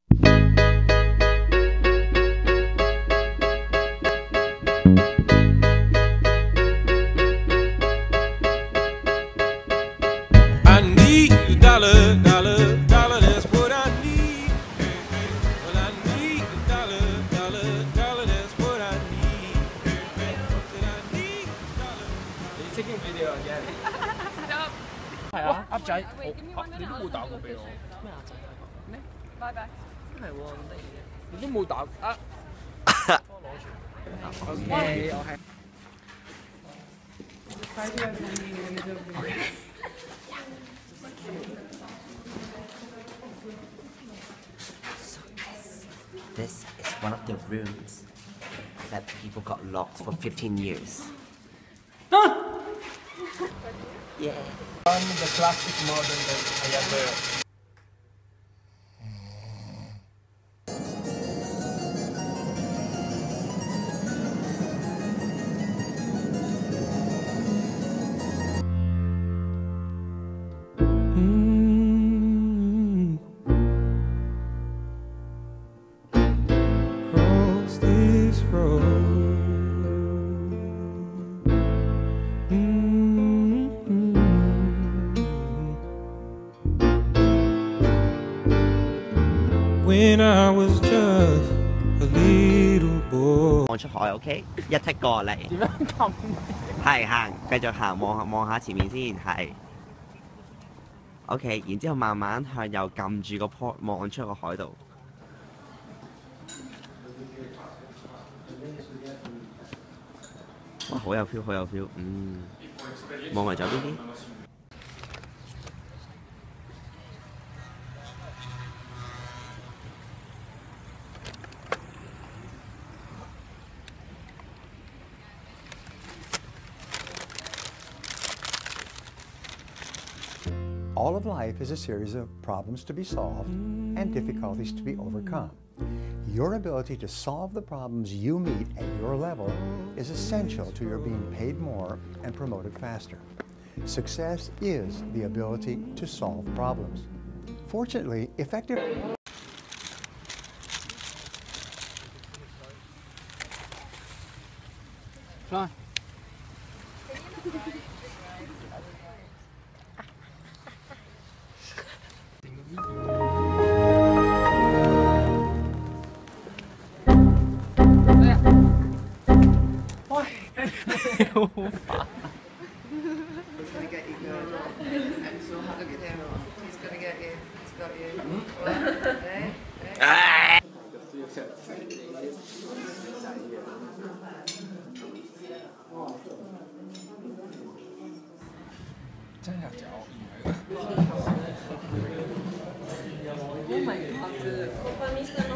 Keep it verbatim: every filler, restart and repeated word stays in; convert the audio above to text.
I need a dollar, dollar, dollar, that's what I need. Well, I need a dollar, dollar, dollar, that's what I need. Said I need a dollar. Are you taking video again? Stop. 係啊，噏仔， Wait, give me 我 one 你 minute. 都 I'll 冇打 send 過 you 俾 the 我 picture. 咩啊仔？咩？ Bye bye. 真係喎，咁得意嘅，你都冇打啊！幫我攞住。OK，我係。 This is one of the rooms that people got locked for fifteen years. Yeah. One the classic model that I ever. Cross this road. When I was just a little boy. 望出海 ，OK， 一剔過嚟。 點樣撳？ 係行，繼續行，望下望下前面先，係。OK， 然之後慢慢向右撳住個 port 望出個海度。哇，好有 feel， 好有 feel， 嗯。望埋左邊啲。 All of life is a series of problems to be solved and difficulties to be overcome. Your ability to solve the problems you meet at your level is essential to your being paid more and promoted faster. Success is the ability to solve problems. Fortunately, effective... Fly. He's gonna get you good. I'm so happy. Look at him. He's gonna get you. He's got you. Hey, hey. Oh my god.